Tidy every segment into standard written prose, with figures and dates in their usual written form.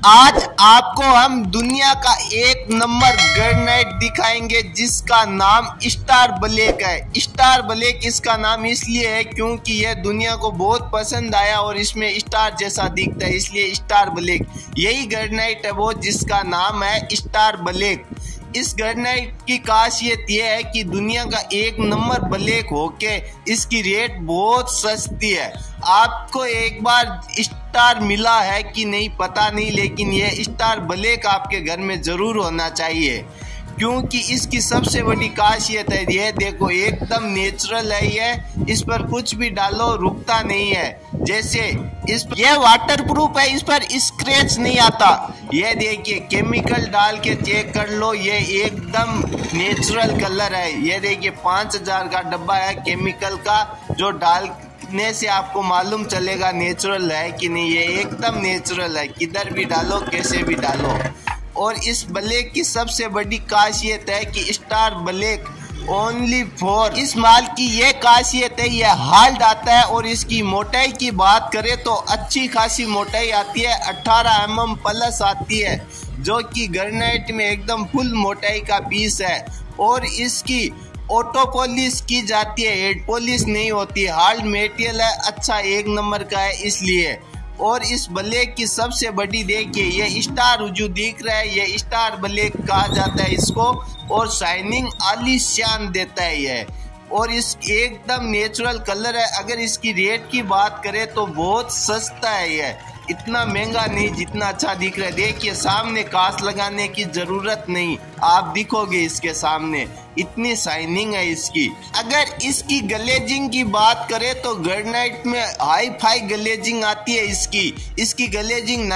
आज आपको हम दुनिया का एक नंबर ग्रेनाइट दिखाएंगे जिसका नाम स्टार ब्लैक है। स्टार ब्लैक इसका नाम इसलिए है क्योंकि यह दुनिया को बहुत पसंद आया और इसमें स्टार जैसा दिखता है, इसलिए स्टार ब्लैक। यही ग्रेनाइट है वो जिसका नाम है स्टार ब्लैक। इस ग्रेनाइट की खासियत यह है कि दुनिया का एक नंबर ब्लैक होके इसकी रेट बहुत सस्ती है। आपको एक बार स्टार मिला है कि नहीं पता नहीं, लेकिन यह स्टार ब्लैक आपके घर में जरूर होना चाहिए क्योंकि इसकी सबसे बड़ी खासियत है ये देखो, एकदम नेचुरल है। इस पर कुछ भी डालो रुकता नहीं है। जैसे ये वाटरप्रूफ है, इस पर स्क्रैच नहीं आता। ये देखिए, केमिकल डाल के चेक कर लो, ये एकदम नेचुरल कलर है। ये देखिए 5000 का डब्बा है केमिकल का, जो डालने से आपको मालूम चलेगा नेचुरल है कि नहीं। ये एकदम नेचुरल है, किधर भी डालो कैसे भी डालो। और इस ब्लैक की सबसे बड़ी खासियत है कि स्टार ब्लैक ओनली फॉर इस माल की ये खासियत है, ये हार्ड आता है। और इसकी मोटाई की बात करें तो अच्छी खासी मोटाई आती है, 18 mm प्लस आती है, जो कि ग्रेनाइट में एकदम फुल मोटाई का पीस है। और इसकी ऑटो पॉलिश की जाती है, हेड पॉलिश नहीं होती। हार्ड मटेरियल है, अच्छा एक नंबर का है इसलिए। और इस ब्लैक की सबसे बड़ी देखिए, ये स्टार जो दिख रहा है ये स्टार ब्लैक कहा जाता है इसको। और शाइनिंग आलीशान देता है ये, और इस एकदम नेचुरल कलर है। अगर इसकी रेट की बात करें तो बहुत सस्ता है ये, इतना महंगा नहीं जितना अच्छा दिख रहा है। देखिए सामने कांच लगाने की जरूरत नहीं, आप दिखोगे इसके सामने, इतनी शाइनिंग है इसकी। अगर इसकी ग्लेजिंग की बात करें तो ग्रेनाइट में हाई फाई ग्लेजिंग आती है इसकी ग्लेजिंग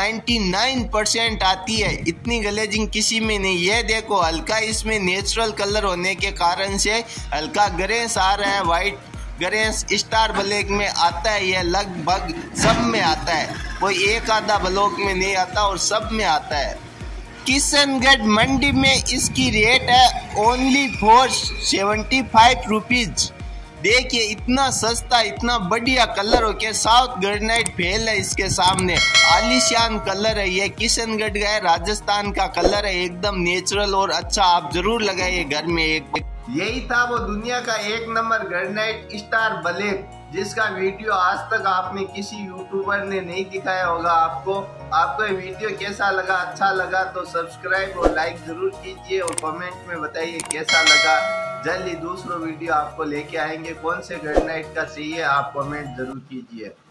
99% आती है, इतनी ग्लेजिंग किसी में नहीं। ये देखो हल्का इसमें नेचुरल कलर होने के कारण से हल्का ग्रेस आ रहा है, व्हाइट ग्रेस स्टार ब्लैक में आता है। यह लगभग सब में आता है, कोई एक आधा ब्लॉक में नहीं आता और सब में आता है। किशनगढ़ मंडी में इसकी रेट है ओनली फॉर 75 रुपीज। देखिए इतना सस्ता, इतना बढ़िया कलर हो के साउथ ग्रेनाइट फेल है इसके सामने, आलीशान कलर है। ये किशनगढ़ का है, राजस्थान का कलर है, एकदम नेचुरल और अच्छा। आप जरूर लगाइए घर में एक। यही था वो दुनिया का एक नंबर ग्रेनाइट स्टार ब्लैक, जिसका वीडियो आज तक आपने किसी यूट्यूबर ने नहीं दिखाया होगा। आपको ये वीडियो कैसा लगा? अच्छा लगा तो सब्सक्राइब और लाइक जरूर कीजिए और कमेंट में बताइए कैसा लगा। जल्द ही दूसरा वीडियो आपको लेके आएंगे। कौन से ग्रेनाइट का चाहिए आप कमेंट जरूर कीजिए।